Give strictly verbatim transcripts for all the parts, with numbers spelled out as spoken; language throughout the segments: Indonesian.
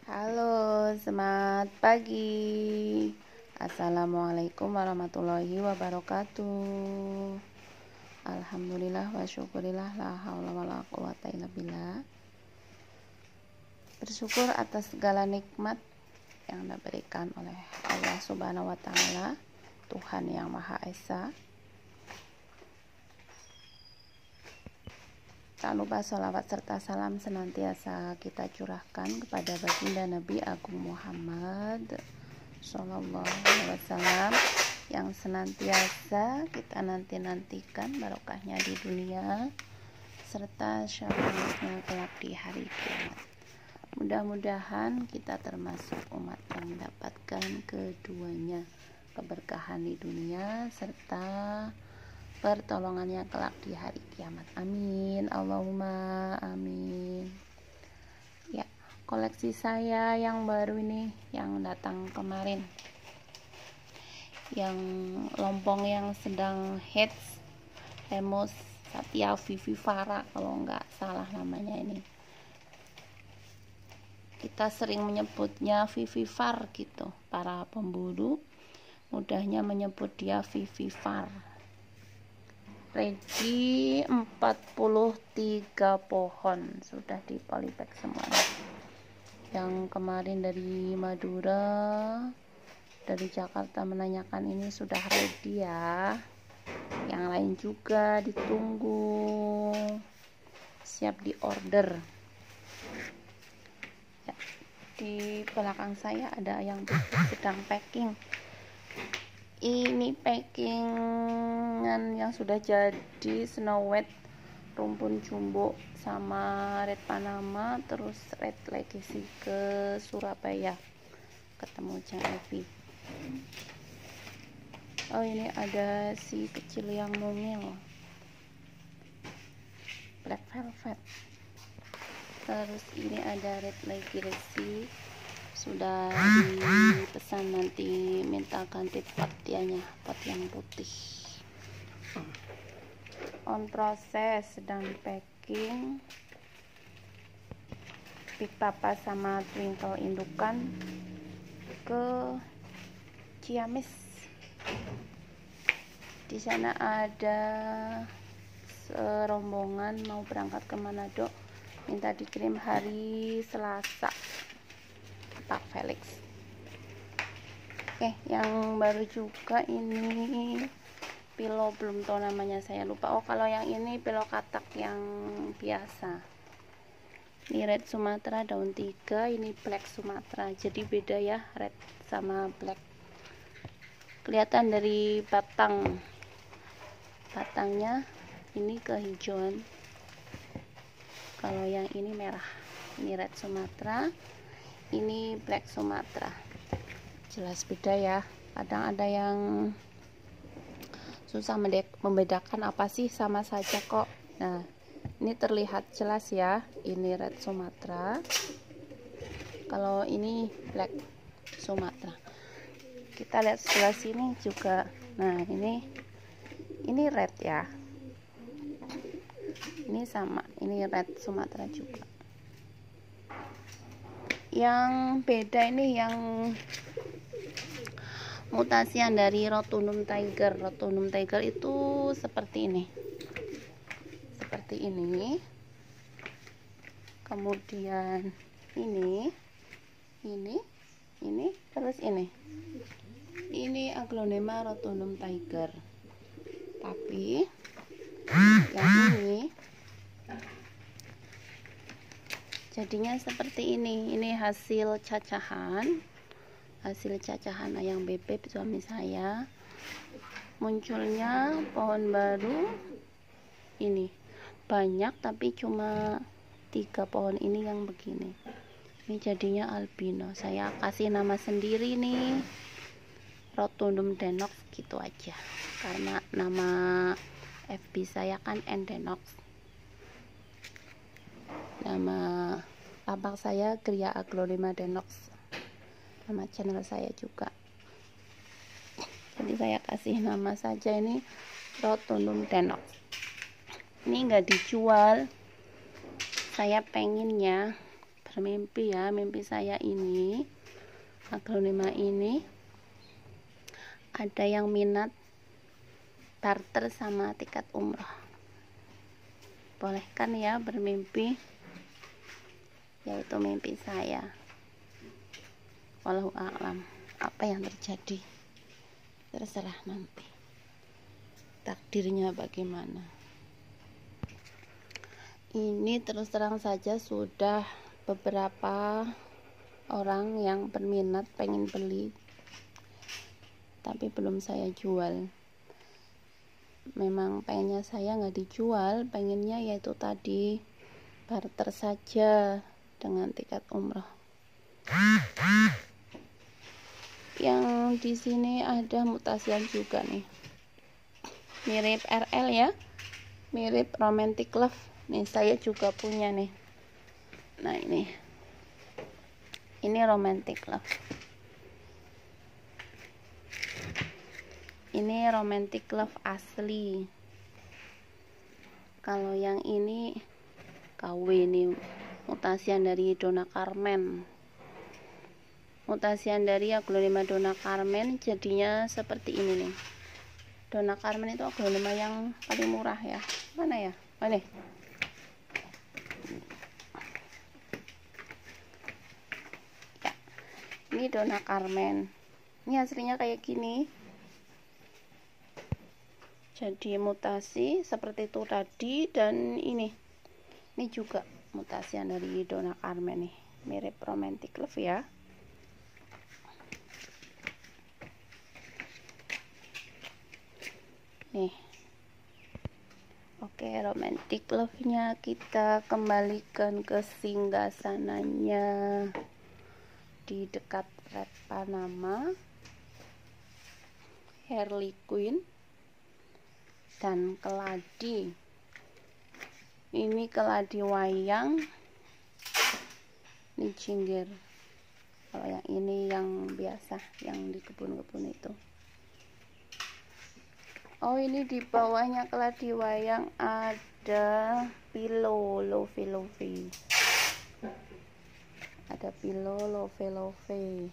Halo, selamat pagi. Assalamualaikum warahmatullahi wabarakatuh. Alhamdulillah wa syukurillah la haula wala quwata illa billah. Bersyukur atas segala nikmat yang diberikan oleh Allah Subhanahu wa taala, Tuhan yang Maha Esa. Tak lupa sholawat serta salam senantiasa kita curahkan kepada baginda Nabi Agung Muhammad Sallallahu Alaihi Wasallam yang senantiasa kita nanti-nantikan barokahnya di dunia serta syafaatnya kelak di hari kiamat. Mudah-mudahan kita termasuk umat yang mendapatkan keduanya, keberkahan di dunia serta pertolongannya kelak di hari kiamat. Amin. Allahumma amin. Ya, koleksi saya yang baru ini yang datang kemarin, yang lompong yang sedang hits, Hemos Satya Vivivara kalau nggak salah namanya ini. Kita sering menyebutnya Vivivar gitu. Para pemburu mudahnya menyebut dia Vivivar. Regi empat puluh tiga pohon sudah di polybag semuanya. Yang kemarin dari Madura, dari Jakarta menanyakan ini sudah ready ya. Yang lain juga ditunggu, siap di order ya. Di belakang saya ada yang sedang packing. Ini packingan yang sudah jadi Snow White, Rumpun Jumbo sama Red Panama, terus Red Legacy ke Surabaya ketemu Jang Evi. Oh, ini ada si kecil yang mungil, Black Velvet. Terus ini ada Red Legacy, sudah dipesan, nanti minta ganti pot dianya, pot yang putih. On proses, sedang packing. Big Papa sama Twinkle indukan ke Ciamis. Di sana ada serombongan mau berangkat ke Manado, minta dikirim hari Selasa, Pak Felix. Oke, yang baru juga ini pilo, belum tahu namanya, saya lupa. Oh, kalau yang ini pilo katak yang biasa. Ini red Sumatera daun tiga, ini black Sumatera. Jadi beda ya, red sama black. Kelihatan dari batang. Batangnya ini kehijauan. Kalau yang ini merah. Ini red Sumatera. Ini black Sumatera, jelas beda ya. Kadang ada yang susah membedakan apa sih, sama saja kok. Nah, ini terlihat jelas ya, ini red Sumatera, kalau ini black Sumatera. Kita lihat sebelah sini juga. Nah, ini ini red ya, ini sama, ini red Sumatera juga. Yang beda ini yang mutasian dari Rotunum Tiger. Rotunum Tiger itu seperti ini, seperti ini. Kemudian ini, ini, ini, terus ini. Ini Aglonema Rotunum Tiger. Tapi yang ini jadinya seperti ini. Ini hasil cacahan, hasil cacahan ayam bebek suami saya. Munculnya pohon baru ini banyak, tapi cuma tiga pohon ini yang begini. Ini jadinya albino. Saya kasih nama sendiri nih, Rotunum Denox gitu aja, karena nama F B saya kan Endenox. Nama lapak saya Gria Aglonema Denox, nama channel saya juga. Jadi saya kasih nama saja ini Rotunum Denox. Ini enggak dijual, saya pengennya bermimpi ya. Mimpi saya ini, aglonema ini, ada yang minat barter sama tiket umroh. Bolehkan ya bermimpi, yaitu mimpi saya. Wallahu a'lam. Apa yang terjadi terserah nanti, takdirnya bagaimana. Ini terus terang saja sudah beberapa orang yang berminat pengen beli, tapi belum saya jual. Memang pengennya saya nggak dijual, pengennya yaitu tadi barter saja dengan tiket umroh. Yang di sini ada mutasian juga nih, mirip R L ya, mirip Romantic Love. Nih saya juga punya nih. Nah ini, ini Romantic Love. Ini Romantic Love asli. Kalau yang ini K W nih, mutasian dari Donna Kamen. Mutasian dari aglonema Donna Kamen jadinya seperti ini nih. Donna Kamen itu aglonema yang paling murah ya. Mana ya? Oh nih. Ya. Ini Donna Kamen. Ini aslinya kayak gini. Jadi mutasi seperti itu tadi, dan ini. Ini juga mutasian dari Donna Kamen nih. Mirip Romantic Love ya. Nih. Oke, Romantic Love-nya kita kembalikan ke singgasananya di dekat Red Panama, Harley Quinn, dan keladi. Ini keladi wayang, ini cinggir. Kalau yang ini yang biasa, yang di kebun-kebun itu. Oh, ini di bawahnya keladi wayang ada pilo love love. Ada pilo love love.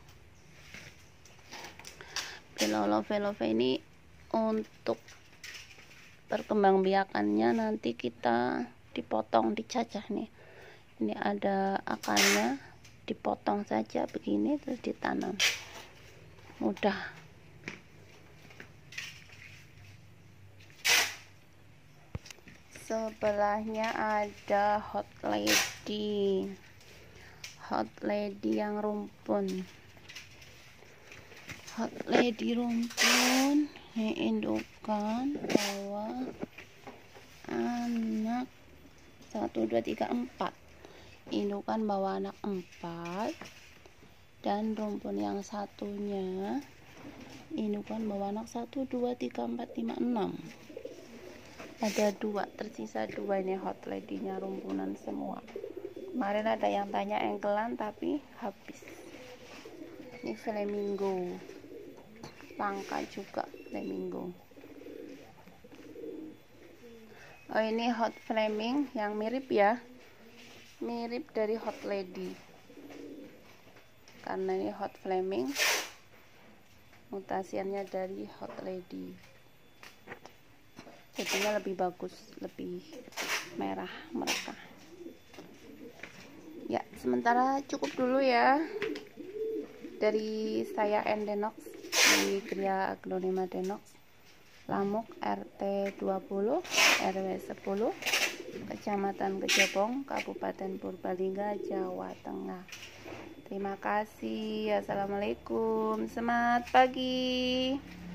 Pilo love love ini untuk perkembangbiakannya nanti kita dipotong, dicacah nih. Ini ada akarnya, dipotong saja begini terus ditanam. Mudah. Sebelahnya ada Hot Lady. Hot Lady yang rumpun. Hot Lady rumpun. Ini indukan bawa anak satu, dua, tiga, empat. Indukan bawa anak empat. Dan rumpun yang satunya indukan bawa anak satu, dua, tiga, empat, lima, enam. Ada dua, tersisa dua. Ini Hot Lady-nya rumpunan semua. Kemarin ada yang tanya engkelan tapi habis. Ini flamingo, langka juga flamingo. Oh, ini Hot Flaming yang mirip ya, mirip dari Hot Lady. Karena ini Hot Flaming, mutasiannya dari Hot Lady. Jadinya lebih bagus, lebih merah mereka. Ya, sementara cukup dulu ya dari saya Endenox di Gria Aglonema Denox, Lamuk R T dua puluh R W sepuluh, Kecamatan Kejabong, Kabupaten Purbalingga, Jawa Tengah. Terima kasih. Assalamualaikum. Selamat pagi.